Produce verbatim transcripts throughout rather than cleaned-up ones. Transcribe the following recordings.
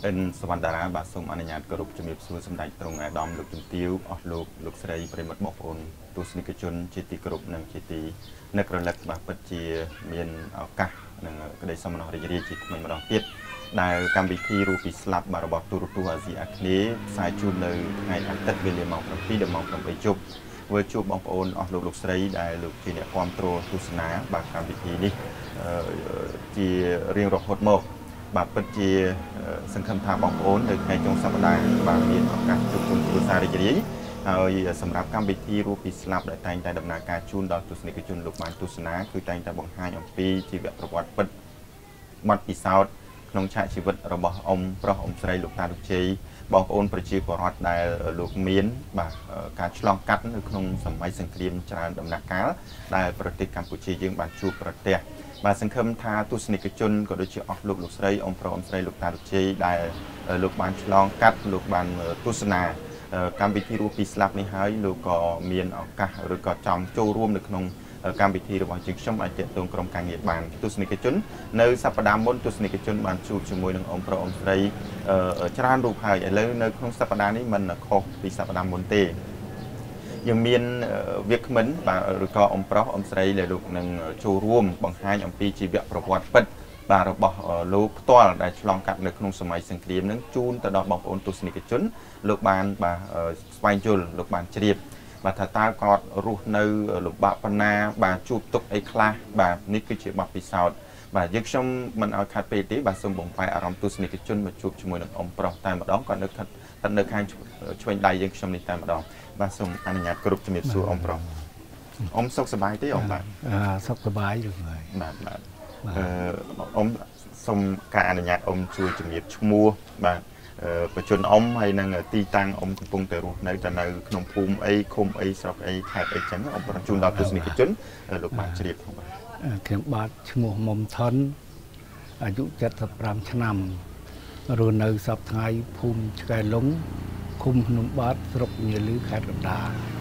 เป็นสวรรค์ดาราบาสมอนุญาตกรุบจะมีส่วนสำคัญตรงไอ้ดอมลูกจุนติ้วออกลูกลูกสไลปริมาณบอกอนตัวสนิกชนจิติกรุบหนึ่งจิตินักระลักบาปัจเจียเมียนเอากะหนึ่งก็ได้สมนริยจิตมันมาดองเตียดได้การวิธีรูปิสลับบาร์บอตูรุตัวอาซีอาคเนสายจูนเลยไงอันตัดเวลีมองพปีเดมองพไปจุบเวอร์จูบองอนออกลูกลูกสไลได้ลูกจีเนียความโตรตุสนาบางการวิธีนี้จีเรียงรหดโมกบาปัจเจียสังคมทางบองโอนในในจงสัปดาห์บางเรียนของการจุดจุดตัวสาริยนี้สำหรับการวิธีรูปิสลับได้แต่งใจดำเนินการจูนดอกตุสนิกจุนลูกมันตุสนาคือแต่งใจบองห้าอย่างปีที่แบบประวัติปัดมัดปีศาจน้องชายชีวิตระบบอมพระอมไตรลูกตาลูกเชยบองโอนประชีพรอดได้ลูกเมียนบาการฉลองกัดในขนมสมัยสังคมจารดำนักการได้ประเทศกัมพูชียังบรรจุประเทศบาสังคมทาตุสนิกจุนก็โดยเฉพาะลูกลูกไตรอมพระอมไตรลูกตาลูกเชยได้ลูกบานฉลองกัดลูกบานตุสนาการวิธีรูปีสลับนี้ให้ลูกก็เมียนออกกะหรือก็จอมโจร่วมในขนมการวิธีระหว่างจึงช่อมอาจจะตรงกรมการเงินบานตุสนิกจุนในสัปดาห์มนตุสนิกจุนบานชูจมวยหนึ่งองค์พระองค์ไตรจรานรูปหายแล้วในขนมสัปดาห์นี้มันโคปีสัปดาห์มนเตยังมีนเวียกเหมือนบาหรือก็องค์พระองค์ไตรเลยลูกหนึ่งโจร่วมบางห้าอย่างปีจีเบียประวัติปัดบาระบบลูกตัวได้ฉลองกัดในขนมสมัยสังคมนั้นจูนตลอดบางองค์ตุสนิกจุนลูกบานบาสไปจุลลูกบานเฉียบบาทตากอดรูในหลุบบาปนาบาจูบตุกไอคลาบานี่คือเชื่อบาปิสาวบายึกชมมันเอาขาดไปตีบาสมบูรณ์ไปอารมณ์ตุสนิกจุนมาจูบจมูกหนึ่งองค์ปลอกตายมาดองก่อนนึกตันนึกให้ช่วยได้ยึกชมในตายมาดองบาสมอนุญาตกรุบจมูกสู่องค์ปลอกองค์สุขสบายที่องค์บาสุขสบายอยู่เลยบาบาองค์สมการอนุญาตองค์ช่วยจมูกชั่วโมงบาประชนอมให้นางตีตังอมกำปงแต่รูในแต่ในขนมภูมิไอ้คมไอ้สอบไอ้แขกไอ้จังอมประชุนดาวตุสนิกจุนลูกบาทเฉลี่ยของบ้านเขียนบาทชั่วโมงมมทันอายุเจ็ดสิบสามชั่วโมงรูในสอบไงภูมิชายหลงคุมขนมบาทสรบเยลือแขกกระดา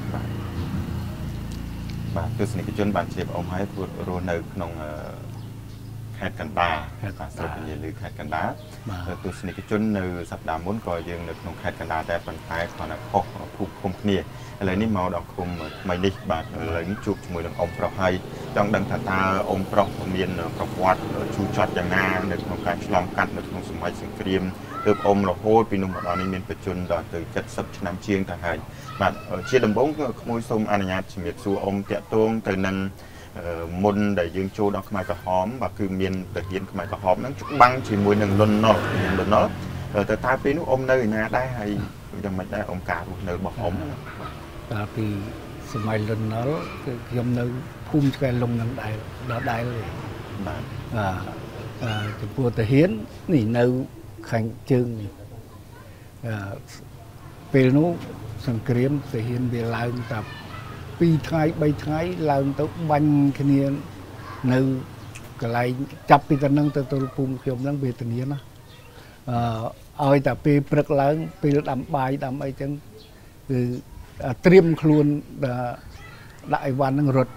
บาทตุสนิกจุนบาทเฉลี่ยอมให้พูดรูในขนมแขกกันดาสรุปเป็นหรือแขกกันดาตัวสนิทจุนในสัปดาห์มุ้นก็ยังในขนมแขกกันดาแต่ปัญหาขณะพกผูกคมเนี่ยอะไรนี่มาดอกคมไม่ได้บาดอะไรนี่จูบจมูกองค์ประภัยจังดังตาตาองค์ประเมียนประวัติชูชัดอย่างงามในขนมการฉลองกันในขนมสมัยสังคมเติบอมเราโหดปีนุ่มตอนนี้มีประจุนดอกtừจัดสับชนำเชียงทหารบาดเชียดดำบงก็ขโมยสมอนุญาตเฉียดสู่องค์เตะตวงtừนั้นมนได้ยืนโจดอกไม้กระหอมแบบคือเมียนแต่เห็นไม้กระหอมนั้นบังchỉ mùiหนึ่งล้นเนาะล้นเนาะแต่ตาปีนู้อมnơiนะได้ให้ยังไม่ได้อมกาลูกเนยบอกอมตาปีสมัยล้นเนาะคือยมเนยพุ่มแกลงนั่งได้เราได้เลยอ่าอ่าจะพูดแต่เห็นนี่เนยขังจึงอ่าปีนู้สังเกตแต่เห็นเวลาตับปีไทยใบไทยเราต้องบังคะแนนในกลายจับปีกันนั่งตัวตัวปุ่มเขียวนั่งเบตเนียนะเอาแต่ปีปรึกหลังปีดำใบดำไอจังคือเตรียมครูนได้วันนั่งรถ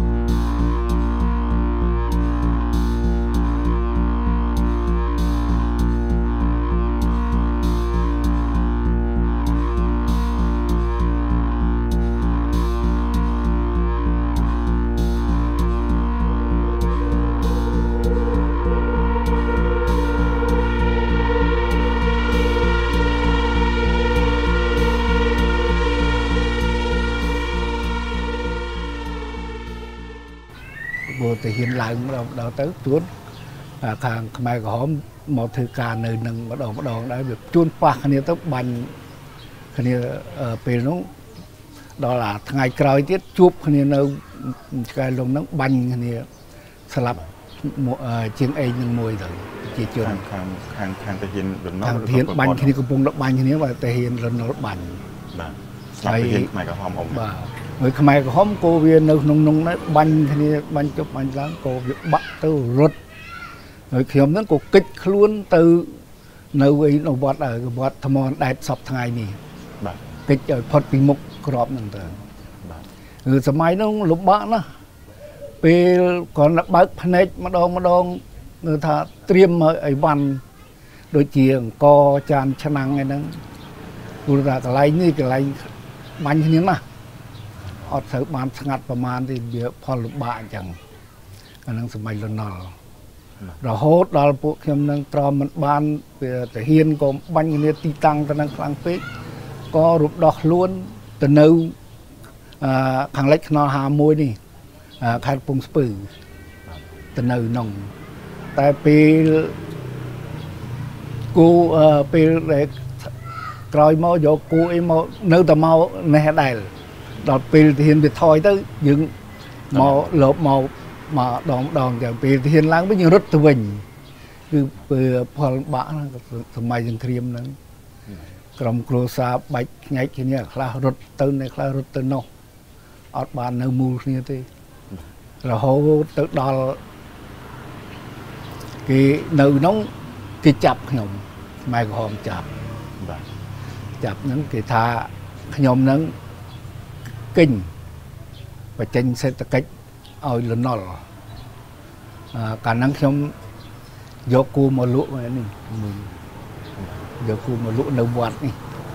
แต่เห็นหลังเราเราtới chuộtทางขมายก็หอมหมอถือการในหนึ่งมาดองมาดองได้แบบจุนปากคันนี้ต้องบันคันนี้เป็นน้องดอลลาร์ไงกลอยที่จุบคันนี้เราการลงน้องบันคันนี้สลับเชียงเองยังมวยถึงจีจุนทางทางทางแต่เห็นทางเห็นบันคันนี้กระปุกบันคันนี้ว่าแต่เห็นรถรถบันใช่ขมายก็หอมอมเมื่อขมายก็หอมโกเวียนในนงนงนั้นบันคันนี้บันจบบันล้างโกวิบะตัวรถเมื่อเขียมนั้นก็กิดคล้วนtừในวินวัดเออวัดธรรมอนได้สับทางนี่กิดพอดปีมุกกรอบนั่นเองเออสมัยนั้นหลุมบ้านนะไปก่อนบักพเนจมาดองมาดองเออถ้าเตรียมไอ้วัน đôi chia co chan chăn năng cái nắng vừa là cái lấy như cái lấy bánh như thế mà ở thử bán ngặtประมาณ thì việcพอลบะจังอันนั้นสมัยรุ่นนอเราโหดเราพวกเขมนังตรอมมันบานแต่เฮียนก็บันเนี่ยตีตังตะนังกลางเป๊กก็รูปดอกล้วนตะเนื้อขังเล็กนอหามวยนี่ขาดปุ่งสปือตะเนื้อนองแต่ปีกูปีเล็กกลอยมอโยกูไอมอเนื้อตะมอในได้ดอกปีเฮียนไปถอยตั้งยึงมอหลบมอมาดองดองจากปีเทียนล้างไม่ยังรถตัววิ่งคือเปิดพอบ้าสมัยยังเตรียมนั้นกรมครัวซาใบไงทีนี้คลารถเติมในคลารถเติมนกอดบานเนื้อมูนี่ทีเราเขาตึกดอลกี่เนื้อน้องกี่จับขยมไม่ก็หอมจับจับนั้นกี่ทาขยมนั้นkinh và tranh sẽ tất cách ở lần nọ cả năng trong do cô mà lụa này mình do cô mà lụa nấu bọt này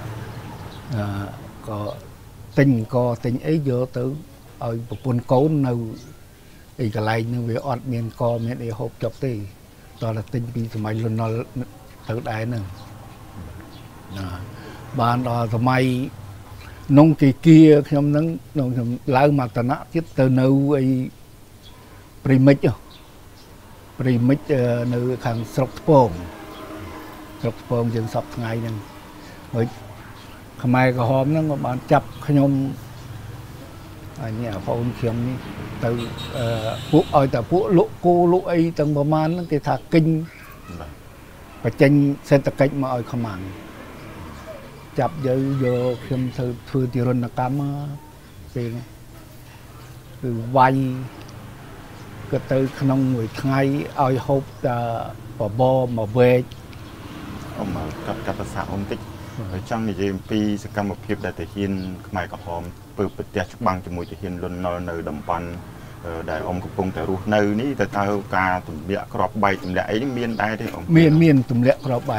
có tình có tình ấy vô tới ở một con cố nấu thì cái này như về ọt miền co miền để hộp chọc thì đó là tình bịทำไมlần nọ tới đây nữa bạn đóทำไมนงกีเกียขยมนั้นนงขยมลาวมาตนะจิตเตอร์นูไอปริมิตปริมิตนูขังสกปงสกปงยังสับไงนั่นเฮ้ยทำไมก็หอมนั่นก็บานจับขยมอันนี้พออุ้มเขียมนี่แต่ปุ๊บเอาแต่ปุ๊บลุกูลุไอตั้งประมาณนั้นที่ถักkinhไปเจนเซนตะกิจมาเอาขมังจับเยอะโยเข้มถือถือติรนกรรมเป็นคือวัยก็ตือขนมหวยไงเอาหอบแต่ปอบอมาเวกอมมากับกับภาษาอมติจังในเรื่องปีสกรรมเพียบได้แต่เห็นขมายกับหอมเปิดเตียชุบบังจมูกจะเห็นลนนอนเนยดำปันได้อมกระปงแต่รูเนยนี่แต่ตาตาตุ่มเบี้ยกรอบใบตุ่มเละไอ้นี่เมียนได้ที่อมเมียนเมียนตุ่มเละกรอบใบ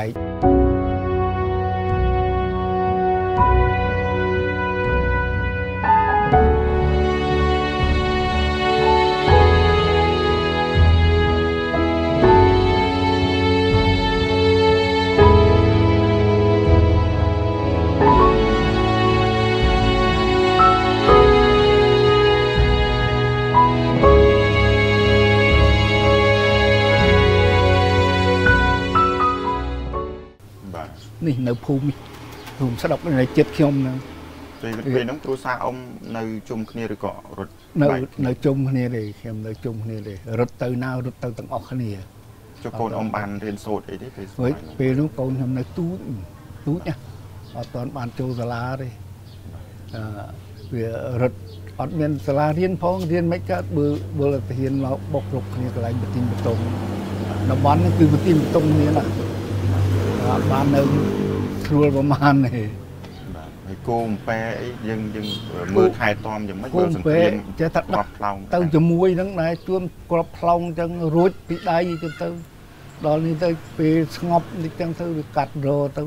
นี่ในภูมิภูมิสลับในเจ็ดขยมนะเป็นน้องครูซาอมในจุ่มขณีหรือเกาะรถในในจุ่มขณีเลยขยมในจุ่มขณีเลยรถเตยน่ารถเตยต่างออกขณีจะโกนอมบานเรียนโซดไอ้ที่ไปเฮ้ยเป็นน้องโกนทำในตู้ตู้เนี่ยตอนบานโจสลาเลยเพื่อรถอดเมียนสลาเรียนพ้องเรียนไม่ก็เบอร์เบอร์เรียนเราบกหลบขณีอะไรบัตินบัตงน้ำบ้านนั่นคือบัตินบัตงนี่แหละบ้านหนึ่งครัวประมาณนี้โกมเปย์ยังยังมือถ่ายตอมยังไม่เบอร์สังเกตจะตัดกรอบพลองตั้งจมูกทั้งไหนจวนกรอบพลองจังรูดปีได้จนตั้งตอนนี้ตั้งปีสงบนี่จังตั้งกัดโรตั้ง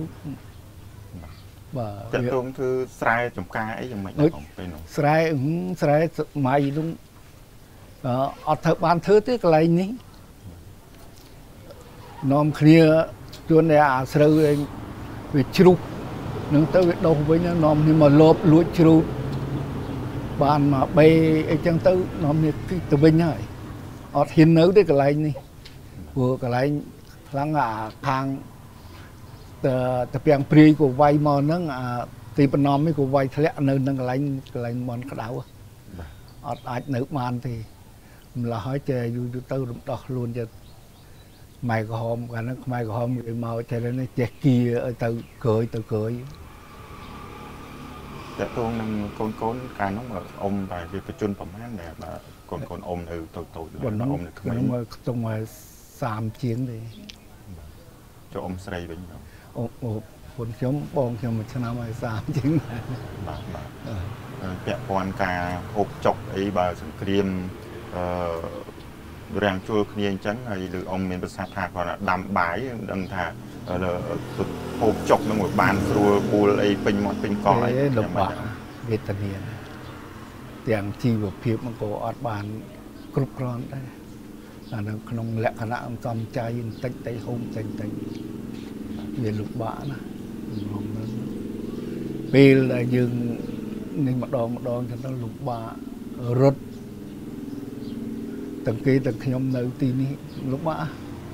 จะตรงคือสายจมกาไอ้ยังไม่ได้ไปหนูสายอืมสายไม่ลุงอัดเถอะบานเถอะที่อะไรนี้นอมเคลียจนเนี่ยอาศัยเองวิชรุนึกtới việc đâu với nhau nôm nhưng mà lốp lúa chru bàn mà bay ấy chẳng tới nôm như cái từ bên này ở thiên nữ đấy cái này này vừa cái này lăng à hàng từ từ biển pri của vay mà nó à từ bên nôm mấy của vay thế nơi nó cái này cái này món cái đảo ở ai nữ màn thì là hỏi chơi du du tới đọc luôn cho mày có hôm cả nó mày có hôm người màu cho nên nó chẹt kia ở từ cười từ cười แต่ตัวนึงคนคนการน้องแบบอมไปคือประจุนประมาณแบบคนคนอมคือตัวตัวบนน้องน้องมาตรงมาสามเชียงเลยจะอมใส่เป็นยังโอ้โหคนเขียวบองเขียวมันชนะมาสามเชียงบาทบาทแกะปอนกาอบจกไอ้บาสังเกตแรงช่วยเนียงจังไอ้หรืออมเป็นภาษาไทยก่อนดำบ่ายดังท่าហូបចុកនឹងមួយបានស្រួលបួលអីពេញមាត់ពេញកអីលំបាកវេទនាទាំងជីវភាពมันក៏អត់បានគ្រប់គ្រាន់ដែរអានៅក្នុងលក្ខណៈអំសំចៃបន្តិចតិចហូបបន្តិចតិចវាលំបាកណាពេលដែលយើងនេះម្ដងម្ដងចឹងទៅលំបាករត់ទាំងគេទាំងខ្ញុំនៅទីនេះលំបាក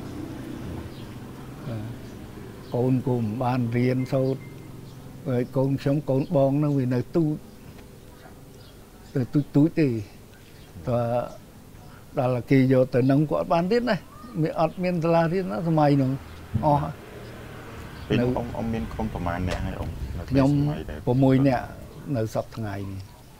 កូនគូមិនបានរៀនសូត្រហើយកូនខ្ញុំកូនបងនោះវានៅទូចទៅទូចទូចទេតើដល់គេយកទៅនឹងគាត់បានរៀនណាមានអត់មានសាលារៀនណាសម័យនោះអស់ពេលអ៊ំអ៊ំមានកូនប្រហែលអ្នកហើយអ៊ំខ្ញុំប្រហែលអ្នកនៅសប្តាហ៍ថ្ងៃនេះ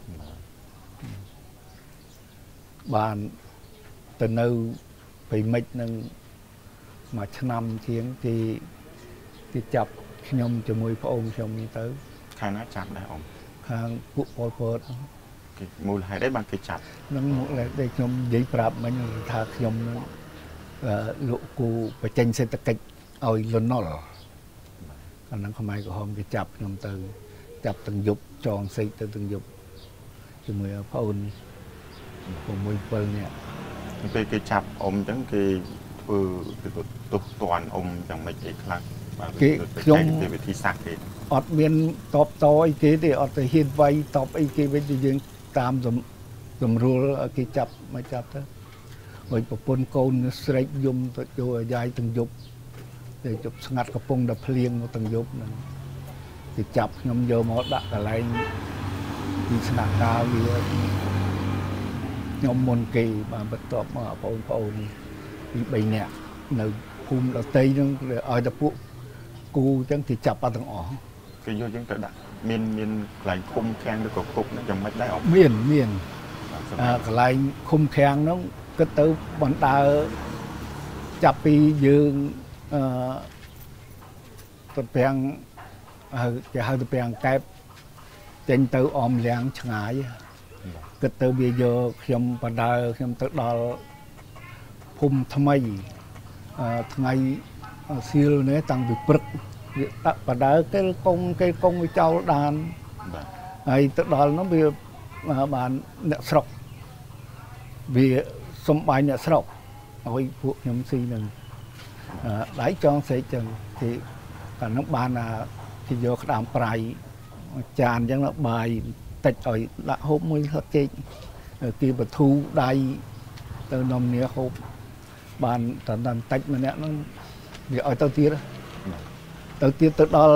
បានទៅនៅព្រៃមិចនឹងមួយឆ្នាំជាងគេគេចាប់ខ្ញុំជាមួយប្អូនខ្ញុំនេះទៅខាងណាចាប់ដែរអ៊ំខាងពួកពលពតគេមូលហេតុអីបានគេចាប់នឹងមូលហេតុដែលខ្ញុំនិយាយប្រាប់មិញថាខ្ញុំនឹងលោកគូបញ្ចេញសេដ្ឋកិច្ចឲ្យលន់នល់អាហ្នឹងខ្មែរក្រហមគេចាប់ខ្ញុំទៅចាប់ទាំងយប់ចងសេកទៅទាំងយប់ជាមួយប្អូនមួយពីរនាក់ពេលគេចាប់អ៊ំអញ្ចឹងគេធ្វើទុះតាន់អ៊ំយ៉ាងម៉េចអីខ្លះគេខ្ញុំវិធីសាស្ត្រគេអត់មានតបតអីគេទេអត់ទៅហ៊ានវាយតបអីគេវិញយើងតាមសម្រួលគេចាប់មកចាប់ទៅហើយប្រពន្ធកូនស្រែកយំទៅយកអាយ៉ាយទាំងយប់តែជប់ស្ងាត់កំពុងតែភ្លៀងមកទាំងយប់ហ្នឹងគេចាប់ខ្ញុំយកមកដាក់កន្លែងទីស្នាក់ការវាខ្ញុំមុនគេបានបន្ទាប់មកបងប្អូនពីបីនាក់នៅភូមិដតីហ្នឹងឲ្យតែពួកគូអញ្ចឹងគេចាប់អត់ទាំងអស់គេយកយើងទៅដាក់មានមានកន្លែងឃុំឃាំងឬក៏គុកហ្នឹងយ៉ាងម៉េចដែរអត់មានមានកន្លែងឃុំឃាំងហ្នឹងគិតទៅបណ្ដើចាប់ពីយើងអឺទៅពាំងហើយគេហៅទៅពាំងកែបចេញទៅអមលៀងឆ្ងាយគិតទៅវាយកខ្ញុំបណ្ដើខ្ញុំទៅដល់ភូមិថ្មីអឺថ្ងៃសៀលនេះតាំងពីព្រឹកវាដាក់បណ្ដើគេកងគេកងវាចោលដានហើយទៅដល់នោះវាបានអ្នកស្រុកវាសំបាយអ្នកស្រុកឲ្យពួកខ្ញុំស៊ីនឹងដៃចងសេកចឹងគេកាលនោះបានគេយកក្តាមប្រៃចានអញ្ចឹងបាយតិចឲ្យដាក់ហូបមួយហត់ចេកគេបធូដៃទៅនំនេះហូបបានតែតែតិចម្នាក់ហ្នឹងវាឲ្យទៅទៀតទៅទៀតទៅដល់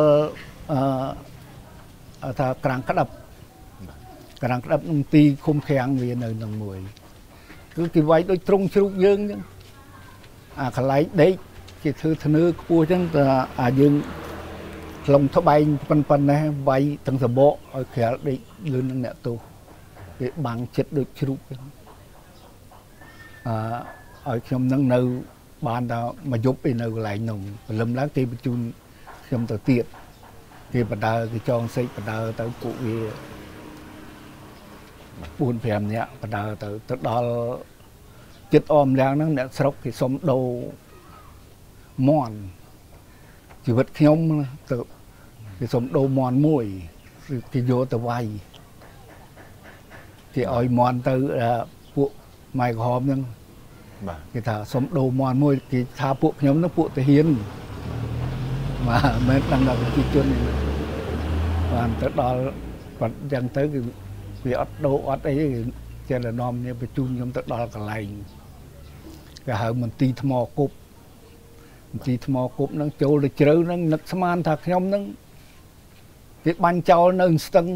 អឺថាក្រាំងក្តាប់ក្រាំងក្តាប់នឹងទីឃុំឃាំងវានៅនឹងមួយគឺគេវាយដូចទ្រង់ជ្រូកយើងអញ្ចឹងអាកន្លែងដេកគេធ្វើធ្នើខ្ពស់អញ្ចឹងតែអាយើងខ្លងត្បែងប៉ុណ្ប៉ុណ្ណេះវាយទាំងសបកឲ្យក្រាលដេកលឿននឹងអ្នកទោសគេបាំងចិត្តដូចជ្រូកអញ្ចឹងអឺឲ្យខ្ញុំនឹងនៅបានតែមួយយប់ឯនៅកន្លែងនោះព្រលឹមឡើងគេបញ្ជូនខ្ញុំទៅទៀតគេបដើគេចងសេកបដើទៅពួកវាបួនប្រាំនាក់បដើទៅទៅដល់ចិត្តអមលៀងហ្នឹងអ្នកស្រុកគេសុំដូរមន់ជីវិតខ្ញុំទៅគេសុំដូរមន់មួយគេយកទៅវាយគេឲ្យមន់ទៅពួកម៉ែក្រហមហ្នឹងបាទគេថាសុំដូរមន់មួយគេថាពួកខ្ញុំហ្នឹងពួកទាហានបាទមិនដឹងដល់ប្រជាជនបានទៅដល់គាត់អញ្ចឹងទៅគឺវាអត់ដូរអត់អីចេះតែនាំគ្នាបញ្ជូនខ្ញុំទៅដល់កន្លែងគេហៅមន្ទីរថ្មគប់មន្ទីរថ្មគប់ហ្នឹងចូលទៅជ្រៅហ្នឹងនឹកស្មានថាខ្ញុំហ្នឹងគេបាញ់ចោលនៅស្ទឹង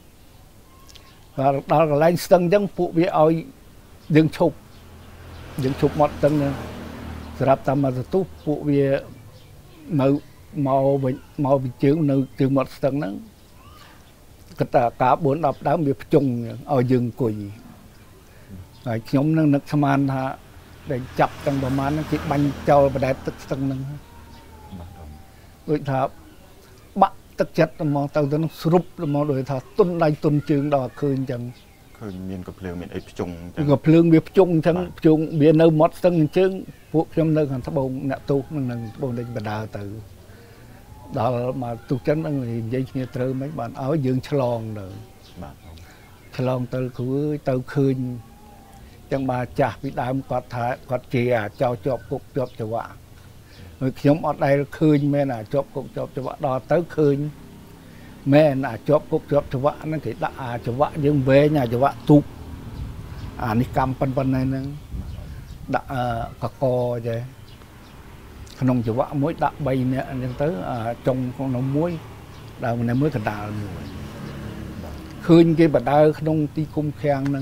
ដល់ដល់កន្លែងស្ទឹងអញ្ចឹងពួកវាឲ្យយើងឈប់យើងឈប់មកស្ទឹងសម្រាប់តាមមកទូពួកវានៅមកវិញមកពីជើងនៅជើងមាត់ស្ទឹងហ្នឹងគាត់ថាការបួនដប់ដើមវាភ្ជុងឲ្យយើងអង្គុយហើយខ្ញុំនឹងនឹកស្មានថាដែលចាប់ទាំងប្រមាណហ្នឹងគេបាញ់ចោលបដែតទឹកស្ទឹងហ្នឹងដូចថាបាក់ទឹកចិត្តមកទៅទៅនឹងស្រុបមកដូចថាទុនដៃទុនជើងដល់ឃើញអញ្ចឹងឃើញមានកភ្លើងមានអីភ្ជុងអញ្ចឹងកភ្លើងវាភ្ជុងអញ្ចឹងភ្ជុងវានៅមាត់ស្ទឹងអញ្ចឹងពួកខ្ញុំនៅខាងត្បូងអ្នកទូកនឹងត្បូងលេងបដើទៅដល់មកទុកចឹងនឹងនិយាយគ្នាត្រូវមិនបានឲ្យយើងឆ្លងទៅបាទឆ្លងទៅគ្រូទៅឃើញចឹងបាទចាស់ពីដើមគាត់ថាគាត់ជាអាចោជាប់គុកជាប់ច្រវាក់ហើយខ្ញុំអត់ដែលឃើញមែនអាចប់គុកជាប់ច្រវាក់ដល់ទៅឃើញមែនអាចប់គុកជាប់ច្រវាក់ហ្នឹងគេដាក់អាច្រវាក់យើងវែងអាច្រវាក់ទូកអានេះកម្មប៉ុណ្ប៉ុណ្ណេះហ្នឹងដាក់កកចេះក្នុងច្រវាក់មួយដាក់បីនាក់អញ្ចឹងទៅចុងក្នុងមួយដើមមួយកណ្ដាលមួយឃើញគេបដើក្នុងទីគុំឃាំងហ្នឹង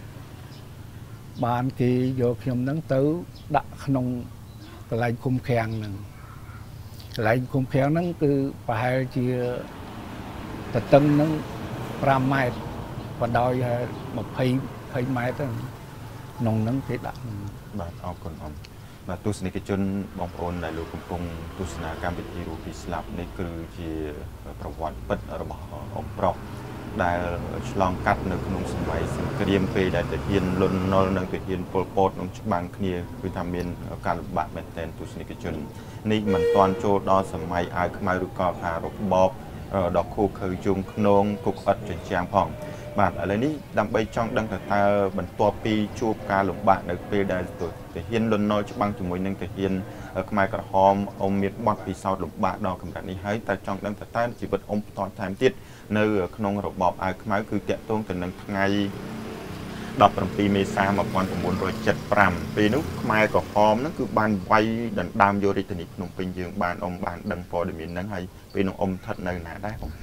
បានគេយកខ្ញុំហ្នឹងទៅដាក់ក្នុងកន្លែងគុំឃាំងហ្នឹងកន្លែងគុំឃាំងហ្នឹងគឺប្រហែលជាតតឹងហ្នឹងប្រាំម៉ែត្របដោយยี่สิบម៉ែត្រក្នុងហ្នឹងគេដាក់បាទអរគុណអមបាទទស្សនិកជនបងប្អូនដែលលោកកំពុងទស្សនាកម្មវិធីរូបពីស្លាប់នេះគឺជាប្រវត្តិពិតរបស់អ៊ំប្រុសដែលឆ្លងកាត់នៅក្នុងសម័យសង្គ្រាមពេលដែលទាហានលន់នល់និងទាហានប៉ុលពតនឹងច្បាំងគ្នាគឺថាមានការលំបាកមែនទែនទស្សនិកជននេះមិនទាន់ចូលដល់សម័យអាវខ្មៅឬក៏ថារបបដកខូខើជុំខ្នងគុកអិតចិញ្ចាំងផងបាទឥឡូវនេះដើម្បីចង់ដឹងថាតើបន្ទាប់ពីជួបការលំបាកនៅពេលដែលទាហានលន់នល់ច្បាំងជាមួយនឹងទាហានខ្មែរក្រហមអ៊ំមានបទពិសោធន៍លំបាកដល់កម្រិតនេះហើយតែចង់ដឹងថាតើជីវិតអ៊ំបន្តថែមទៀតនៅក្នុងរបបអាវខ្មៅគឺតាក់ទងទៅនឹងថ្ងៃដប់ប្រាំពីរមេសាmột nghìn chín trăm bảy mươi lămពេលនោះខ្មែរក្រហមហ្នឹងគឺបានវាយដណ្ដើមយករាជធានីភ្នំពេញយើងបានអ៊ំបានដឹងព័ត៌មានហ្នឹងហើយពេលនោះអ៊ំស្ថិតនៅណាដែរបង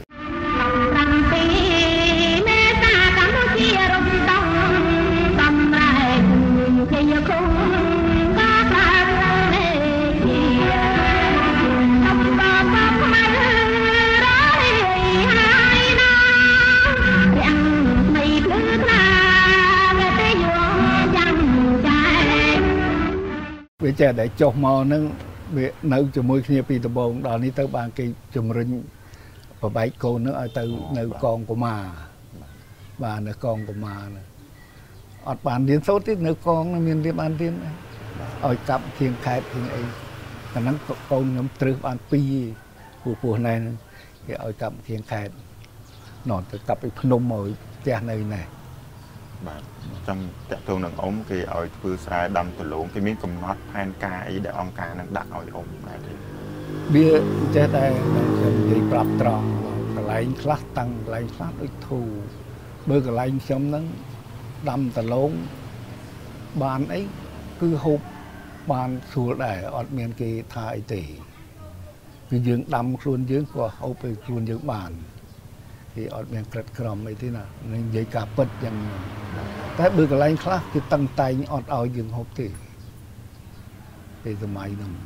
វាចេះតែចុះមកហ្នឹងវានៅជាមួយគ្នាពីដំបូងដល់នេះទៅបានគេជំរុញប្របែកកូនហ្នឹងឲ្យទៅនៅកងកុមារបាទនៅកងកុមារហ្នឹងអត់បានរៀនសូត្រទេនៅកងមានរៀនបានរៀនឲ្យកាប់ធៀងខេតធៀងអីតែហ្នឹងកូនខ្ញុំត្រឹសបានពីរពូពោះណែហ្នឹងគេឲ្យកាប់ធៀងខេតណោះទៅកាប់ឲ្យភ្នំឲ្យផ្ទះនៅណែបាទចាំតាក់ទងនឹងអ៊ំគេឲ្យធ្វើស្រែដាំដលងគេមានកំណត់ផែនការអីដែលអង្គការនឹងដាក់ឲ្យអ៊ំដែរទេវាចេះតែខ្ញុំនិយាយប្រាប់ត្រង់កន្លែងខ្លះតាំងកន្លែងខ្លះដូចធូរបើកន្លែងខ្ញុំហ្នឹងដាំដលងបានអីគឺហូបបានស្រួលដែរអត់មានគេថាអីទេគឺយើងដាំខ្លួនយើងក៏ហូបទៅខ្លួនយើងបានគេអត់មានក្រិតក្រមអីទេណានិយាយការពិតយ៉ាងតែបើកន្លែងខ្លះគេតឹងតែងអត់ឲ្យយើងហូបទេពេលសម័យហ្នឹង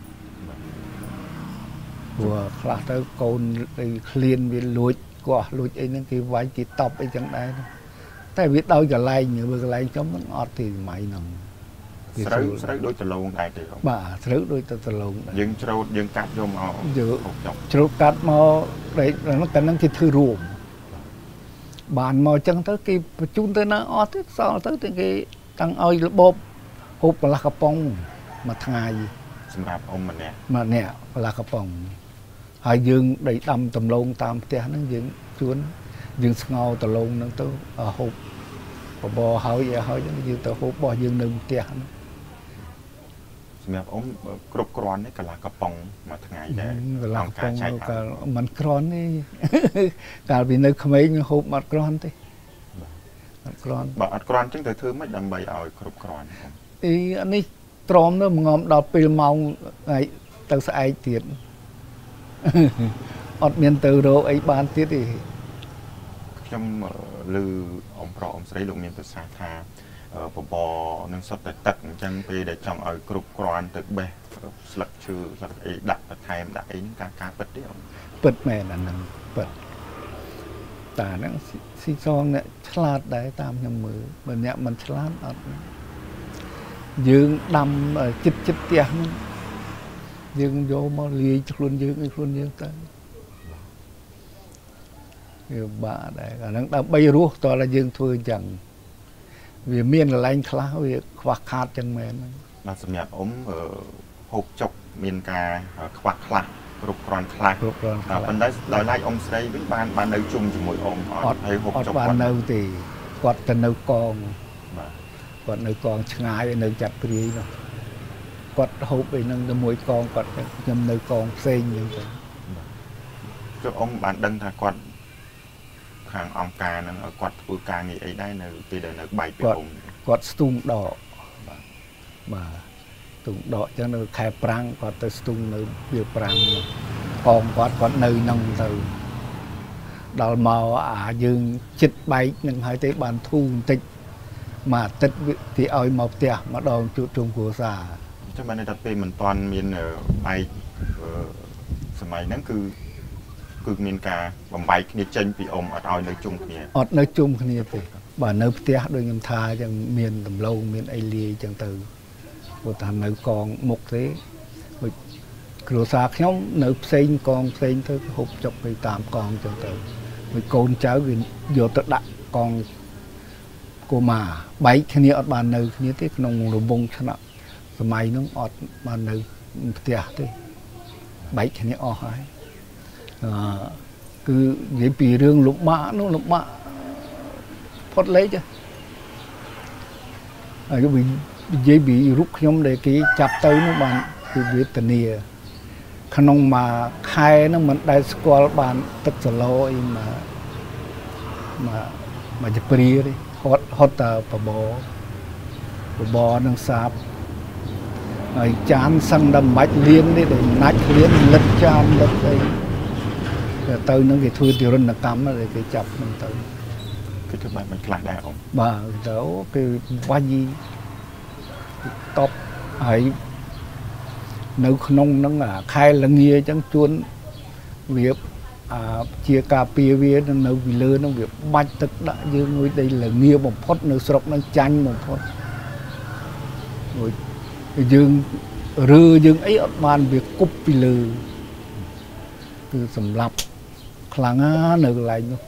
ព្រោះខ្លះទៅកូនអីឃ្លានវាលួចកោះលួចអីហ្នឹងគេវាយគេតប់អីចឹងដែរតែវាដោយកន្លែងបើកន្លែងខ្ញុំហ្នឹងអត់ទេសម័យហ្នឹងស្រូវស្រូវដូចដលងដែរទេបាទស្រូវដូចទៅដលងដែរយើងច្រូតយើងកាត់យកមកច្រូតកាត់មកតែហ្នឹងគេធ្វើរួមបានមកចឹងទៅគេបញ្ជូនទៅនៅអត់ទេសល់ទៅតែគេតាំងឲ្យរបបហូបកន្លះកំប៉ុងមួយថ្ងៃសម្រាប់អ៊ំម្នាក់ម្នាក់កន្លះកំប៉ុងហើយយើងដៃដាំដំឡូងតាមផ្ទះហ្នឹងយើងជួនយើងស្ងោរដំឡូងហ្នឹងទៅហូបបបរហើយឲ្យហើយយើងទៅហូបរបស់យើងនៅផ្ទះហ្នឹងសម្រាប់អ៊ំគ្រប់គ្រាន់នេះកន្លះកំប៉ុងមួយថ្ងៃដែរកន្លះកំប៉ុងក៏មិនគ្រាន់ទេកាលពីនៅក្មេងហូបអត់គ្រាន់ទេអត់គ្រាន់បើអត់គ្រាន់ចឹងទៅធ្វើម៉េចដើម្បីឲ្យគ្រប់គ្រាន់អីអានេះទ្រាំទៅងំដល់ពេលម៉ោងថ្ងៃទៅស្អែកទៀតអត់មានទៅរកអីបានទៀតទេខ្ញុំឮអ៊ំប្រុសអ៊ំស្រីលោកមានប្រសាសន៍ថាបបរនឹងសុទ្ធតែទឹកអញ្ចឹងពេលដែលចង់ឲ្យគ្រប់គ្រាន់ទៅបេះស្លឹកឈើស្លឹកអីដាក់បន្ថែមដាក់អីហ្នឹងការការពិតទេអ៊ំពិតមែនអាហ្នឹងពិតតាហ្នឹងស៊ីសងអ្នកឆ្លាតដែរតាមខ្ញុំមើលបើអ្នកមិនឆ្លាតអត់យើងដាំចិត្តចិត្តផ្ទះហ្នឹងយើងយកមកលាយខ្លួនយើងឲ្យខ្លួនយើងទៅវាបាក់ដែរអាហ្នឹងដើម្បីរស់តើយើងធ្វើអញ្ចឹងវាមានកន្លែងខ្លះវាខ្វះខាតចឹងមែនបាទសម្រាប់អ៊ំហូបចុកមានការខ្វះខ្លះគ្រប់គ្រាន់ខ្លះគ្រប់គ្រាន់ប៉ុន្តែដោយឡែកអ៊ំស្រីវិញបានបាននៅជុំជាមួយអ៊ំអត់ហើយហូបចុកគាត់នៅទេគាត់ទៅនៅកងបាទគាត់នៅកងឆ្ងាយនៅចាប់ព្រាយនោះគាត់ហូបអីនឹងជាមួយកងគាត់ខ្ញុំនៅកងផ្សេងអញ្ចឹងទៅចុះអ៊ំបានដឹងថាគាត់ខាងអង្គការហ្នឹងឲ្យគាត់ធ្វើការងារអីដែរនៅពេលដែលនៅបែកពីអ៊ំគាត់ស្ទូងដកបាទបាទស្ទូងដកអញ្ចឹងនៅខែប្រាំងគាត់ទៅស្ទូងនៅវាប្រាំងកងគាត់គាត់នៅហ្នឹងទៅដល់មកអាយើងចិត្តបែកនឹងហើយទេបានធូរបន្តិចមួយអាទិត្យគេឲ្យមកផ្ទះម្ដងជួបជុំគ្រួសារអញ្ចឹងបានតែពេលមិនទាន់មានបែកសម័យហ្នឹងគឺគឺមានការបំបែកគ្នាចេញពីអ៊ំអត់ឲ្យនៅជុំគ្នាអត់នៅជុំគ្នាទេបាទនៅផ្ទះដូចខ្ញុំថាអញ្ចឹងមានដំឡូងមានអីលាយអញ្ចឹងទៅគាត់ថានៅកងមុខទេគ្រួសារខ្ញុំនៅផ្សេងកងផ្សេងទៅហូបចុកទៅតាមកងអញ្ចឹងទៅហើយកូនចៅវាយកទៅដាក់កងកុមារបែកគ្នាអត់បាននៅគ្នាទេក្នុងរង្វង់ឆ្នាំសម័យហ្នឹងអត់បាននៅផ្ទះទេបែកគ្នាអស់ហើយអឺគឺនិយាយពីរឿងលំបាកនោះលំបាកផុតលេខហើយវានិយាយពីរូបខ្ញុំដែលគេចាប់ទៅនោះបានគឺវេទនាក្នុងមួយខែហ្នឹងមិនដែលស្គាល់បានទឹកសឡអីមកមកមកជព្រាទេហត់ហត់តែបបបបនឹងសាបហើយចានសឹងដល់មិនបាច់លៀនទេដែលណាច់លៀនលិតចានលិតអីទៅនឹងគេធ្វើទិរណកម្មហើយគេចាប់នឹងទៅគេធ្វើបែបមិនខ្លះដែរអ៊ំបាទទៅគេវាយតបហើយនៅក្នុងហ្នឹងខែលងាអញ្ចឹងជួនវាអាជាការពារវានៅពីលើហ្នឹងវាបាច់ទឹកដាក់យើងមួយដីលងាបំផុតនៅស្រុកហ្នឹងចាញ់បំផុតមួយយើងរើយើងអីអត់បានវាគប់ពីលើគឺសម្លាប់ខ្លាំងណាស់នៅកន្លែងនោះ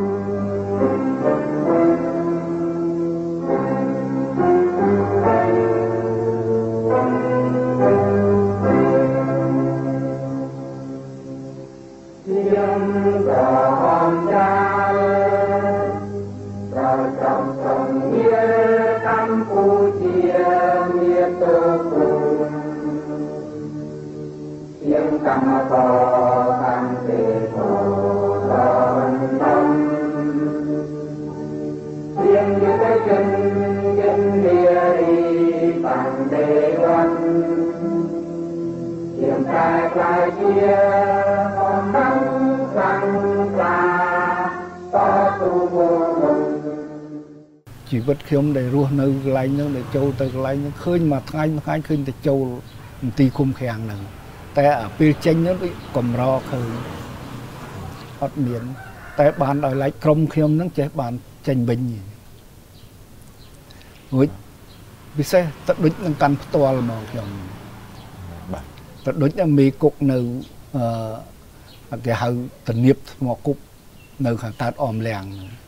ជីវិតខ្ញុំដែលរស់នៅកន្លែងហ្នឹងដែលចូលទៅកន្លែងហ្នឹងឃើញមួយថ្ងៃមួយថ្ងៃឃើញតែចូលមន្ទីរឃុំឃាំងហ្នឹងតែអាពេលចេញហ្នឹងដូចកំរឃើញអត់មានតែបានដោយឡែកក្រុមខ្ញុំហ្នឹងចេះបានចេញវិញរួចពិសេសទៅដូចនឹងកាន់ផ្ទាល់មកខ្ញុំបាទទៅដូចមេគុកនៅអឺគេហៅតនៀបថ្មគុកនៅខាងកើតអមលៀង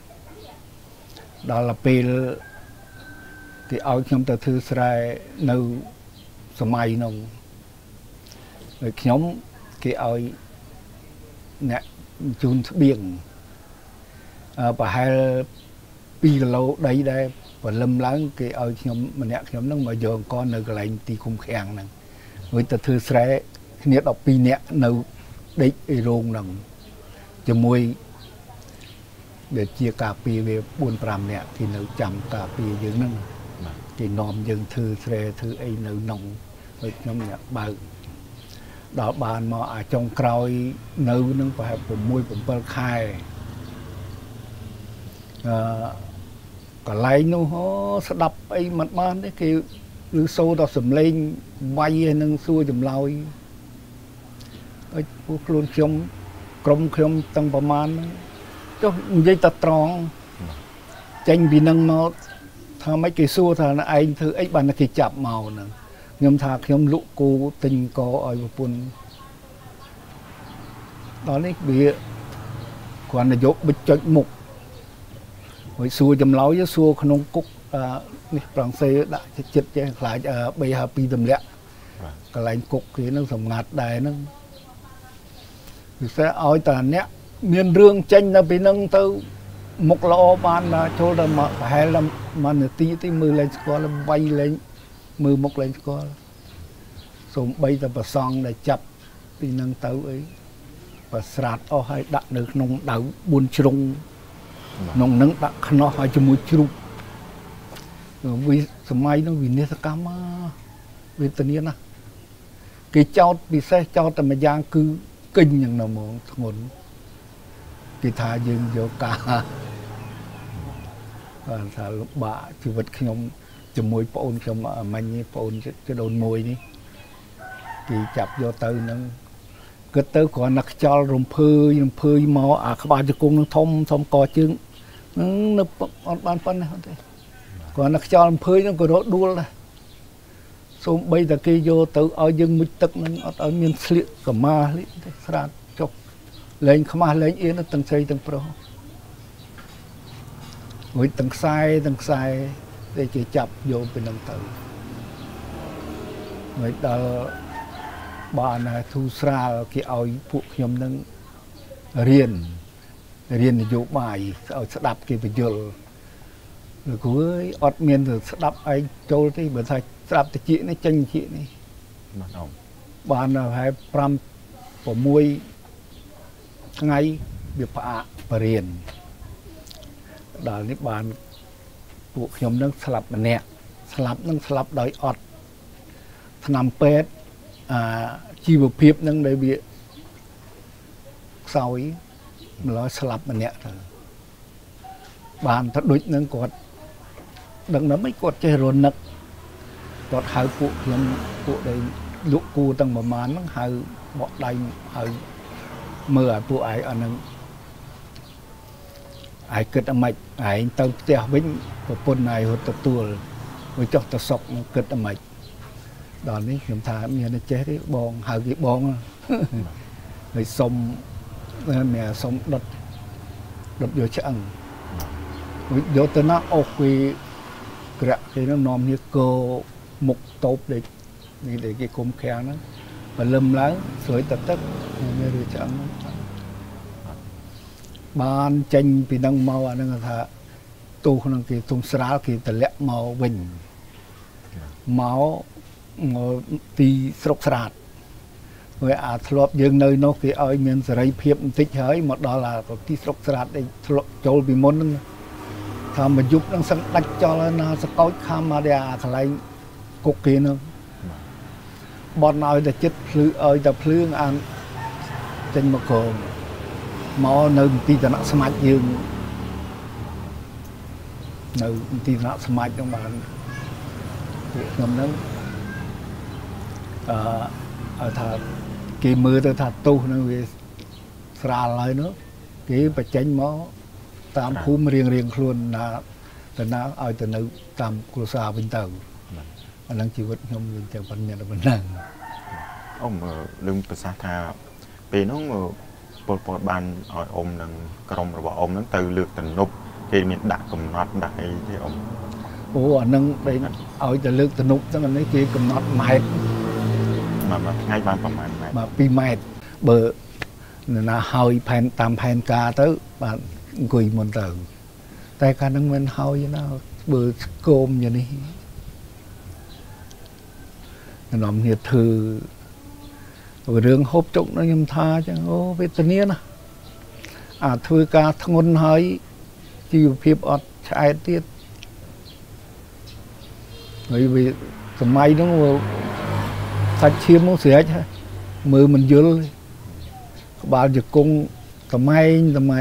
ដល់ពេលគេឲ្យខ្ញុំទៅធ្វើស្រែនៅសម័យនោះហើយខ្ញុំគេឲ្យអ្នកជូនស្បៀងអឺប្រហែលពីរគីឡូដីដែរព្រលឹមឡើងគេឲ្យខ្ញុំម្នាក់ខ្ញុំនឹងមកយកអង្គនៅកន្លែងទីឃុំឃាំងហ្នឹងរួចទៅធ្វើស្រែគ្នាដប់ពីរនាក់នៅដេកអីរោងហ្នឹងជាមួយដែលជាការពារវាបួនប្រាំនាក់គេនៅចាំការពារយើងហ្នឹងគេនាំយើងធ្វើស្រែធ្វើអីនៅក្នុងហើយខ្ញុំអ្នកបើកដល់បានមកអាចុងក្រោយនៅនឹងប្រហែល6 7ខែអឺកន្លែងនោះអូស្ដាប់អីមិនបានទេគេឮសូរដល់សំឡេងវាយនឹងសួរចម្លើយអើពួកខ្លួនខ្ញុំក្រុមខ្ញុំតាំងប្រមាណចុះនិយាយតត្រង់ចេញពីនឹងមកថាម៉េចគេសួរថាឯងធ្វើអីបានគេចាប់មកហ្នឹងខ្ញុំថាខ្ញុំលក់គោទិញកឲ្យប្រពន្ធដល់នេះវាគ្រាន់តែយកបិចចុចមុខហើយសួរចម្លើយសួរក្នុងគុកនេះប្រងសេដាក់ចិត្តចេះខ្លាចបីហាពីទម្លាក់កន្លែងគុកគេនឹងសម្ងាត់ដែរហ្នឹង vì sẽ ở tại nè miền rương tranh là bị nâng từ một lò bàn là cho là mà hay là mà nửa tí tí mưa lên score là bay lên mưa một lên score xong bay ta bà son để chập bị nâng tới ấy và sạt ở hay đặt được nông đảo buôn trùng nông nâng đặt nó hay cho mũi trùng vì sớm nó vì nét cam vì tự nhiên à cái cháu bị xe cháuแต่มาย่างคือกินอย่างน่ะมองถนนกีทายืนโยกาอ่าถ้าลูกบะชีวิตขยมจะมวยปนขยมมันนี่ปนจะโดนมวยนี่กีจับโยเตอร์นั่งก็เตอร์ก่อนนักจอลรำพื้นรำพื้นมออ่ะขบาจะกุ้งทมทมกอจึงนั่งนึกอ่อนปานปนนะก่อนนักจอลรำพื้นนั่งก็รถดูเลยส่งใบตะกี้โยเตอร์เอายังมุดตึกนั่งเอาเมียนเสียกับมาเลยสระจบเล่นขมาเล่นเอ็นตั้งใจตั้งโปรวิตั้งไซตั้งไซได้จะจับโยเป็นนังเตอร์วิดาบ้านทูสราที่เอาพวกยมนั่งเรียนเรียนโยบายเอาสดับกี่ไปโยลหรือกูอดเมียนสดับไอโจลที่เหมือนใส่สดับตะจีนี่จังจีนี่บ้านให้พรำปมวยไงเบียบปะปะเรียนดานิบานพวกยมนั่งสลับมันเนี่ยสลับนั่งสลับโดยอดนำเป็ดชีวเพียบนั่งได้เบียสาวอีมันร้อยสลับมันเนี่ยบานทัดดุจนั่งกดดังนั้นไม่กดใจร้อนนักกดหายพวกยมพวกได้ลุกกูตั้งประมาณนั่งหายบอดได้หายเมื่อพวกไอ้อันนั้นไอ้เกิดอะไรไอ้เต้าเตี้ยวิ่งพอปนไอ้หัวตัวไปจอกตะศกเกิดอะไรตอนนี้ผมถามเมียนะเจ๊ที่บองหากี่บองเลยสมเมียสมดดดดโยชังโยตนะออกไปกระที่น้ำนอมนี่โกมุกตบเด็กนี่เด็กกี่คุมแข็งนั้นmà lâm láng sưởi tập tất nghe được chẳng ban tranh vì năng màu anh đang thà tu năng kỳ tung sá kỳ tờ lẹ màu bình máu màu tì sọc sạt rồi à thọp dương nơi nó kỳ ơi miền sài phiệp tích hơi một đó là có tì sọc sạt đây trôi bị môn tham mà giúp đang sang đánh cho nó sẽ có kham mà để thằng lại cục kia nữaบอลน้อยแต่จิตพลื้เอยแต่พลื้อันจังมาโกงมอหนึ่งตีตนะสมัยยืนหนึ่งตีตนะสมัยตรงบ้านงมนั้นเอ่อถ้ากี่มือแต่ถ้าตู้นั่นวิสระอะไรเนาะกี่ไปเจนมอตามภูมิเรียงเรียงคลุนนะแต่น้าเอาแต่นึกตามกุศลเป็นเต่าอันนั้นชีวิตยมยิงจากปัญญาเป็นนั่ง ông lưngภาษาทาปีน้องปวดปวดบานอ่อยอมนั่งกระดมระบอมนั่งตื่นเลือกตื่นนุบที่มีดักกำนัดดักไอ้ที่อมโอ้นั่งไปเอาแต่เลือกตื่นนุบตั้งแต่นี้ที่กำนัดไม้มาง่ายบ้านประมาณมาปีไม้เบอร์น่ะหอยแผ่นตามแผ่นกาเต้บานกุยมันตื่นแต่การนั่งมันหอยนะเบอร์โกมอย่างนี้น้องเนี่ยถือเรื่องฮบจุกนั่งยมทาจังโอ้เวทเนี้ยนะอาถือกาทั้งคนหายที่อยู่เพียบอดชายเตี้ยbởi vìทำไมน้องสัตว์เชี่ยมมันเสียใช่มือมันเยอะเลยบ่าวจะกงทำไมทำไม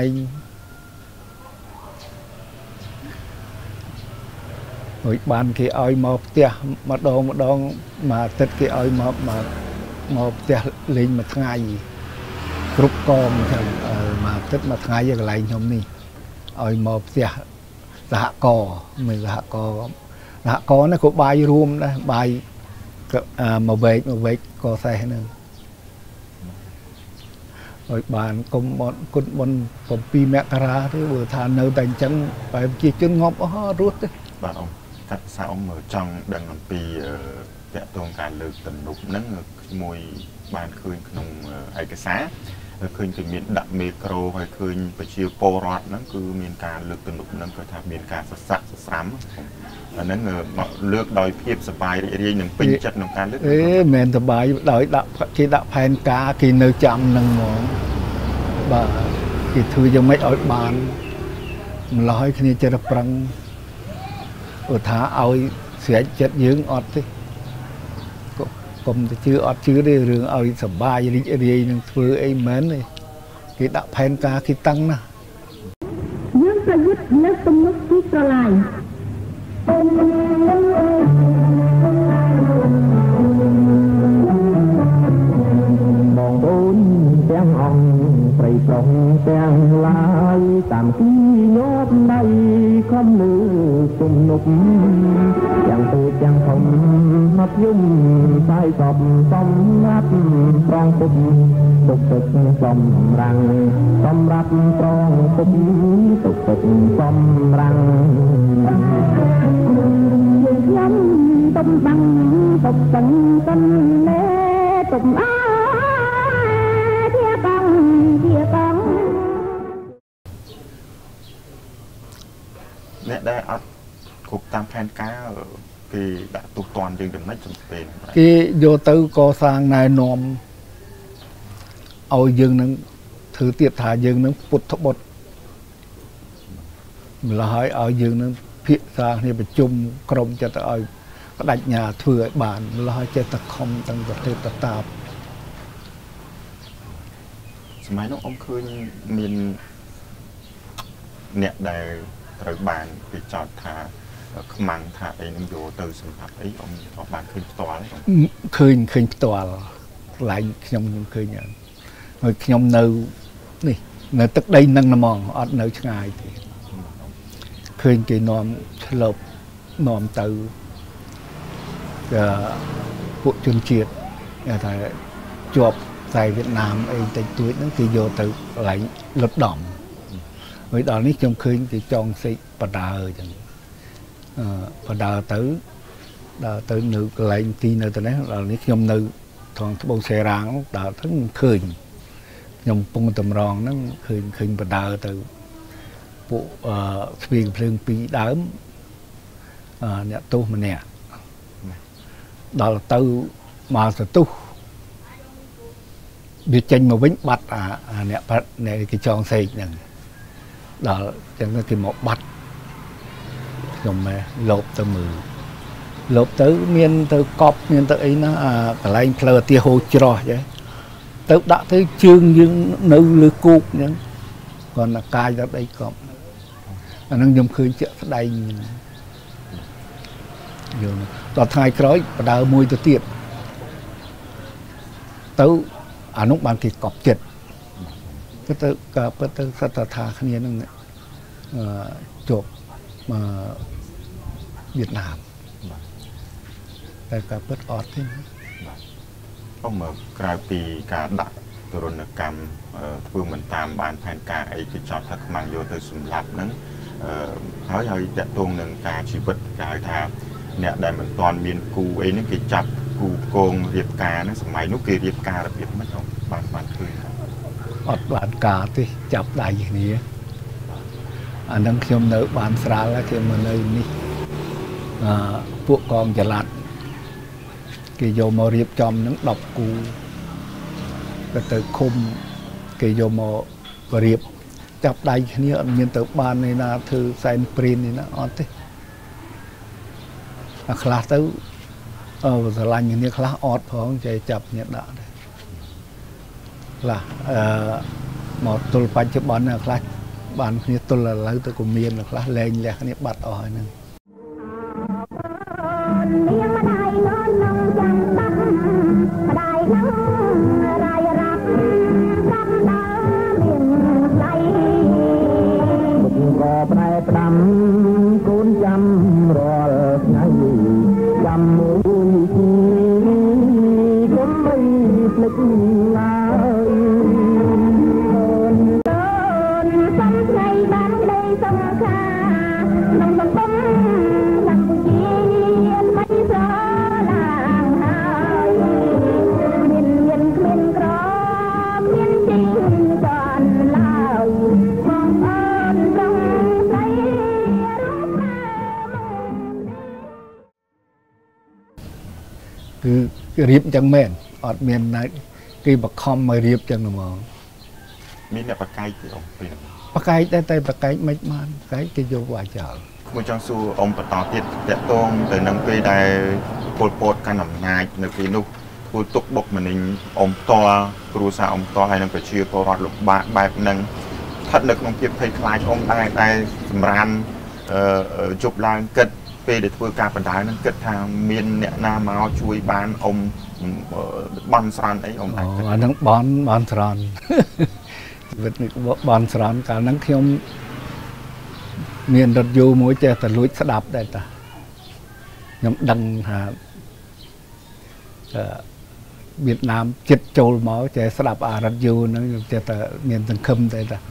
บ้านที่เอามาเตะมาดองมาดองมาติดที่เอามามามาเตะเล่นมาทั้งไงกรุ๊ปกองใช่มาติดมาทั้งไงอย่างไรยมนี่เอามาเตะสหกอไม่สหกอสหกอนั่นก็ใบรวมนะใบมาเวกมาเวกก็ใส่ให้หนึ่งบ้านกบนกบนกบปีแมกราที่บัวทานเนื้อแต่งจังไปจีจนงบอ๋อรู้สิบ้านองทัดสาวมือจังดังลำปีแกะตรงการเลือกตันนุบนั่งมวยบ้านคืนขนมไอ้กระซ่าឃើញគឺមានដាក់មេក្រូហើយឃើញប្រជាពលរដ្ឋហ្នឹងគឺមានការលើកទំនុកហ្នឹងគាត់ថាមានការសស័កសស្រាំអាហ្នឹងលើកដោយភាពសប្បាយរីករាយនិងពេញចិត្តក្នុងការលើកអេមិនសប្បាយដោយដាក់គេដាក់ផែនការគេនៅចាំនឹងហ្មងបាទគេធ្វើយ៉ាងម៉េចឲ្យបានម្ល៉េះឲ្យគ្នាចិត្តប្រឹងឧទាហរណ៍ឲ្យស្រេចចិត្តយើងអត់ទេកុំទៅជឿអត់ជឿទេរឿងឲ្យសប្បាយរីករាយនឹងធ្វើអីមែនទេគេដាក់ផែនការគេតាំងណាយើងប្រយុទ្ធលើកទំនុកទីស្រឡាញ់បងប្អូនទាំងអង្គប្រិយប្រុសទាំងឡាយតាមទីញោមដៃខំលើទំនុកយ៉ាងទូទាំងធំមកយំសាយសពសម្រាប់ប្រងពុំទុកទឹកសម្រាំងសម្រាប់ប្រងពុំទុកទឹកសម្រាំងខ្ញុំទុំបាំងទុកសឹងសិនណែទុំអាជាបងជាបងអ្នកដែលអត់គ្រប់តាមផែនការគេដាក់ទុកតន់យើងចំណេញចំពេលគេយកទៅកសាងណែនាំឲ្យយើងនឹងធ្វើទៀតថាយើងនឹងពុទ្ធបុត្រម្ល៉េះហើយឲ្យយើងនឹងភាសាគ្នាប្រជុំក្រុមចិត្តឲ្យបដិញ្ញាធ្វើឲ្យបានម្ល៉េះហើយចេះតែខំទាំងប្រទេសតតាបសម័យនោះអ៊ំឃើញមានអ្នកដែលត្រូវបានគេចោទថាខ្មាំងថាអីនឹងយកទៅសម្រាប់អីអ៊ំអត់បានឃើញផ្ទាល់ទេឃើញឃើញផ្ទាល់កន្លែងខ្ញុំខ្ញុំឃើញហើយខ្ញុំនៅនេះនៅទឹកដីនឹងហ្មងអត់នៅឆ្ងាយទេឃើញគេនាំឆ្លប់នាំទៅពួកជនជាតិគេថាជាប់ខ្សែវៀតណាមអីតិចតួចហ្នឹងគេយកទៅកន្លែងលុតដំហើយដល់នេះខ្ញុំឃើញគេចងសេកបដើអញ្ចឹងអឺបដើទៅដល់ទៅនៅកន្លែងទីនៅទៅនេះដល់នេះខ្ញុំនៅថងត្បូងសេរាងដល់ទៅឃើញខ្ញុំពងតម្រងហ្នឹងឃើញឃើញបដើទៅពួកអឺស្ពីងភ្លើងពីរដើមអឺអ្នកទោសម្នាក់ដល់ទៅមកសទុះវាចេញមកវិញបាត់អាអ្នកបាត់អ្នកគេចងសេកហ្នឹងដល់ចឹងគេមកបាត់ខ្ញុំលោបទៅមើលលោបទៅមានទៅកប់មានទៅអីណាអាកន្លែងផ្លូវទាហូរច្រោះចឹងទៅដាក់ទៅជើងយើងនៅលើគោកចឹងគាត់ណាកាយដល់អីកប់អាហ្នឹងខ្ញុំឃើញជាក់ស្ដែងយើងដល់ថ្ងៃក្រោយបដើមួយទៅទៀតទៅអានោះបានគេកប់ចិត្តទៅទៅក៏ពិតទៅសត្វថាគ្នានឹងអឺជាប់មកវៀតណាមតែក៏ពិតអត់ទេអមក្រៅពីការដាក់ទរណកម្មធ្វើមិនតាមបានផែនការអីគេចោទថាខ្មាំងយកទៅសម្លាប់ហ្នឹងហើយហើយតកតងនឹងការជីវិតគេហៅថាអ្នកដែលមិនទាន់មានគូអីហ្នឹងគេចាប់គូកងរៀបការហ្នឹងសម័យនោះគេរៀបការរបៀបមិនបានបានឃើញអត់បានការទេចាប់ដៃគ្នាអានឹងខ្ញុំនៅបានស្រាលគេមកនៅនេះអឺពួកកងចល័តគេយកមករៀបចំនឹងដប់គូក៏ទៅឃុំគេយកមករៀបចាប់ដៃគ្នាអត់មានទៅបាននេះណាធ្វើសែនព្រីននេះណាអត់ទេអាខ្លះទៅអឺស្រឡាញ់គ្នាខ្លះអត់ផងចេះចាប់គ្នាដាក់ដែរខ្លះអឺមកទល់បច្ចុប្បន្នខ្លះបានគ្នាទល់ឥឡូវទៅក៏មានខ្លះលែងលះគ្នាបាត់អស់ហើយហ្នឹងប្រែផ្ដាំកូនចាំរាល់ថ្ងៃចាំមួយទីកុំបីភ្លេចឡើយអូនអូនសំថ្ងៃបានក្តីសង្ខាក្នុងសង្គមកម្ពុជាមិនស្រឡាងហើយមានមានគ្មានក្រមានជិះคือรีบจังแม่นอดเมียนนะกี่บักคอมมาเรียบจังหนอมีเนี่ยปากไก่ที่องปีนปากไก่แต่แต่ปากไก่ไม่มันไก่จะโยว่าเจ้ามือจังสู้องปตอติดแต่ตรงแต่นังปีได้โปรดโปรดการนำงานในปีนุกผู้ตกบกมันเององตัวครูสาวองตัวให้นังไปเชื่อพอรอดหลบบ้าใบนังทัดนึกน้องเพียบเคยคลายองได้ได้สำรันจุบลางเกิดปีเด็ดตัวการปัญหานั้นเกิดทางเมียนเนี่ยนามาช่วยบ้านองบอลสรานไอ้องอันนั้นบอลบอลสรานเวทบอลสรานการนั้นที่องเมียนรถยูมวยเจแต่ลุยสดับได้แต่ยำดังหาเวียดนามจิตโจลหมอเจสดับอารถยูนั่นเจแต่เมียนตังคมได้แต่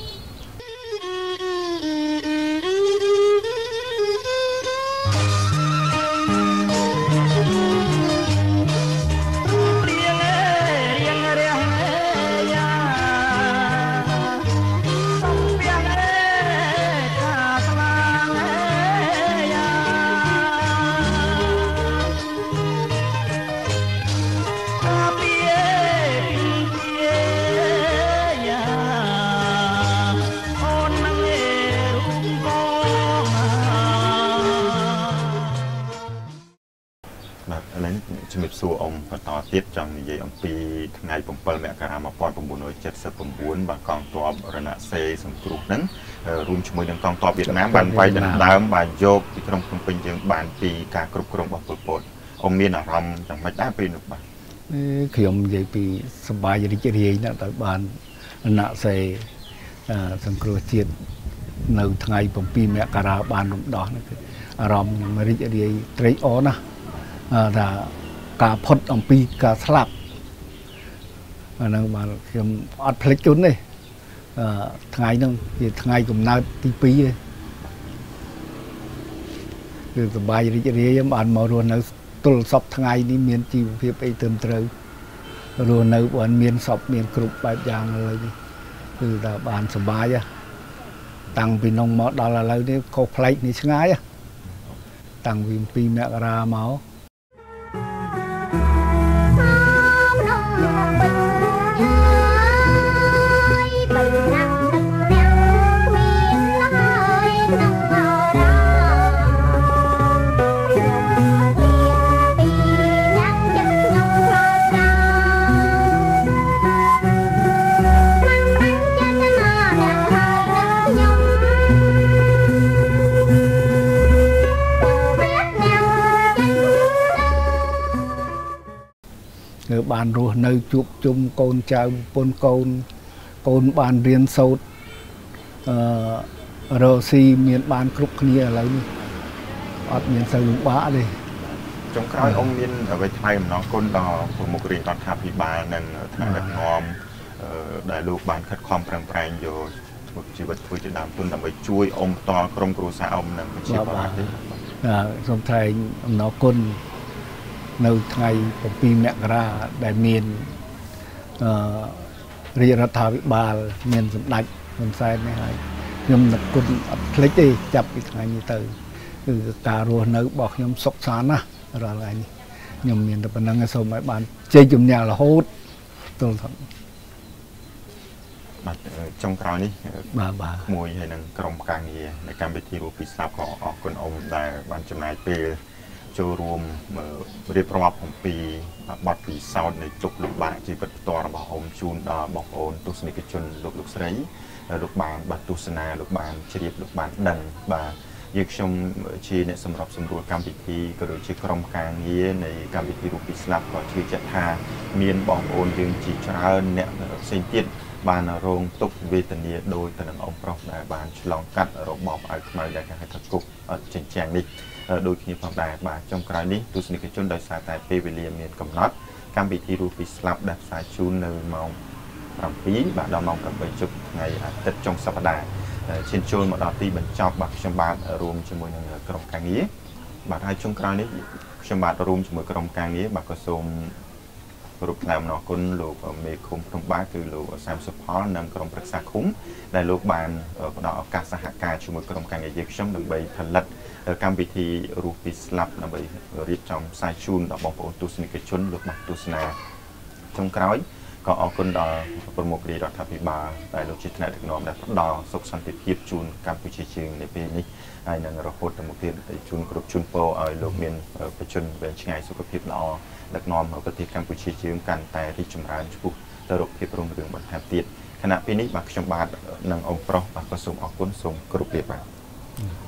จะมีส่วนองค์ปตอติดจังยี่องปีไงผมเปิดแม่การมาปอนผมบุญโดยเจ็ดสิบผมบุญบางกองตัวรณะเซสมกรุกนั้นรวมช่วยดังกองตัวเวียดนามบันไว้ดังดาวบานโยกที่กรมคุมเป็นยังบานปีการกรุบกรมบอกปดองมีนอารมณ์จังไม่ได้ปีหนึ่งบ้างขยมยี่ปีสบายยิ่งจะเรียนนะแต่บานรณะเซสมกรุกเจียนในไงผมปีแม่การบานลมดอกนั่นคืออารมณ์ไม่ได้จะเรียนเตยอ้อนะแต่กาพดองปีกาสลับอันนั้นมาเขียนอัดเพลงจุนเลยทางไงนึงทางไงกลุ่มนาตีปีเลยคือสบายดีจะเรียมอ่านมารวนในตุลศพทางไงนี่เมียนจีบเพียบไอเติมเตยรวนในวันเมียนศพเมียนกรุบแบบอย่างอะไรนี่คือแต่อ่านสบายอะตั้งปีนองมอดอะไรนี่เขาเพลงนี่ช่างไงอะตั้งปีปีแม่กราเมาบานรัวในจุบจุ่มโกนเจ้าปนโกนโกนบานเรียนโซดโรซีเมียนบานครุกนี้อะไรนี่อดเมียนใส่ลุงบ้าเลยจงครอยองเมียนเอาไปไทยมันน้องก้นดอผมมุกเรียนตอนทาพิบาลนั่งทางแบบงอมได้ลูกบานคัดความแปลงแปลงอยู่ชีวิตคุยจะดำตุนดำไปช่วยองต่อกรมครูสาวอมนั่งชีวิตอะไรสมไทยน้องก้นในไงผมปีแมกราได้เมียนเรียรัฐาวิบาลเมียนสมดัยคนไซน์ไม่ให้ยมนักกุลพลิกตีจับอีกไงนี่เตยคือการรัวเนื้อบอกยมสกสารนะอะไรนี่ยมเมียนแต่ปนังสมัยบ้านเจจุ่มยาละโหดตัวทั้งจงคราวนี้บาบามวยให้นังกรมการเงียในการไปทีรูปิศาบของออกคนอมได้บันจำนายเปโจรวมเรียบประวัติของปีบัดปีซาวในจุกลูกบานจีบตัวระบบอมชูนบอกโอนตุสนิกชนลูกลูกสไลลูกบานบัดตุสนาลูกบานเฉียบลูกบานดังบายึกชมชีในสำหรับสำรวจการพิธีกระโดดชีกรมการเงียในการพิธีรูปิศาบก็ชื่อจัตตาเมียนบอกโอนยึงจีชราเนี่ยเส้นติดบานโรงตุกเวทเนียโดยตนังองค์พระได้บานฉลองกัดระบบไอ้ขมายได้การให้ทักกุกเจนแจงนี้โดยที่ความได้บาจงกรายนี้ตุสนิกชนโดยสายแต่เปเวเลียเมียนกำนัดการพิธีรูปิสลับดับสายชูนในมองรำปีบาดอมองกับใบจุกในติดจงสัปดาห์เช่นโจนมาดอตีบรรจบบักชมบาทรวมจมูกอย่างกรมการนี้บาดให้จงกรายนี้ชมบาทรวมจมูกกรมการนี้บากกระทรวงรគ្រប់ថ្លែងអំណរគុណលោកមេឃុំភ្នំបាគឺលោកសាមសុផលនិងក្រុមប្រឹក្សាឃុំដែលលោកបានផ្ដល់ឱកាសសហការជាមួយក្រុមការងារយើងខ្ញុំដើម្បីផលិតកម្មវិធីរស់ពីស្លាប់ដើម្បីរៀបចំផ្សាយជូនដល់បងប្អូនទស្សនិកជនលោកបានទស្សនាចុងក្រោយក៏អរគុណដល់ប្រមុខរាជរដ្ឋាភិបាលដែលលោកជាថ្នាក់ដឹកនាំដែលផ្ដល់សុខសន្តិភាពជូនកម្ពុជាជាងនៅពេលនេះហើយនឹងរហូតដល់មកទៀតជូនគ្រប់ជូនពរឲ្យលោកមានបច្ចុប្បន្នវែងឆ្ងាយសុខភាពល្អដឹកនាំប្រទេសកម្ពុជាជាងកាន់តែរីកចម្រើនឆ្ពោះទៅរកភាពរុងរឿងបន្ថែមទៀតខណៈពេលនេះបាទខ្ញុំបាទនិងអង្គប្រុសបាទក៏សូមអរគុណសូមគោរពលាបាទ